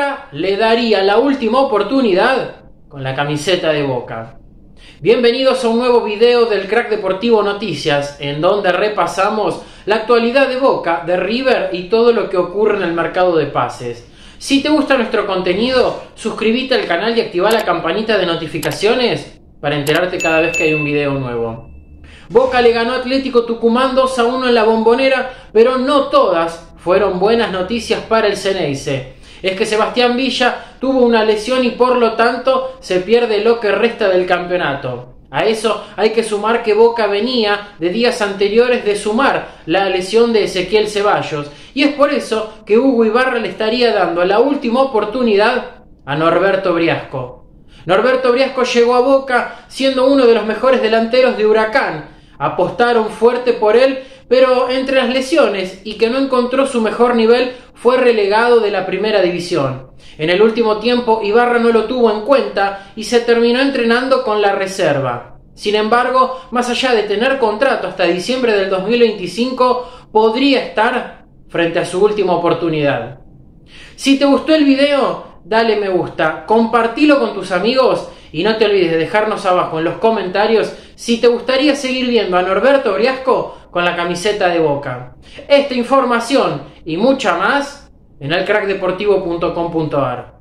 Boca le daría la última oportunidad con la camiseta de Boca. Bienvenidos a un nuevo video del Crack Deportivo Noticias, en donde repasamos la actualidad de Boca, de River y todo lo que ocurre en el mercado de pases. Si te gusta nuestro contenido, suscríbete al canal y activa la campanita de notificaciones para enterarte cada vez que hay un video nuevo. Boca le ganó a Atlético Tucumán 2-1 en la Bombonera, pero no todas fueron buenas noticias para el Xeneize. Es que Sebastián Villa tuvo una lesión y por lo tanto se pierde lo que resta del campeonato. A eso hay que sumar que Boca venía de días anteriores de sumar la lesión de Ezequiel Ceballos, y es por eso que Hugo Ibarra le estaría dando la última oportunidad a Norberto Briasco. Norberto Briasco llegó a Boca siendo uno de los mejores delanteros de Huracán. Apostaron fuerte por él, pero entre las lesiones y que no encontró su mejor nivel, fue relegado de la primera división. En el último tiempo Ibarra no lo tuvo en cuenta y se terminó entrenando con la reserva. Sin embargo, más allá de tener contrato hasta diciembre del 2025, podría estar frente a su última oportunidad. Si te gustó el video, dale me gusta, compartilo con tus amigos y no te olvides de dejarnos abajo en los comentarios si te gustaría seguir viendo a Norberto Briasco con la camiseta de Boca. Esta información y mucha más en elcrackdeportivo.com.ar.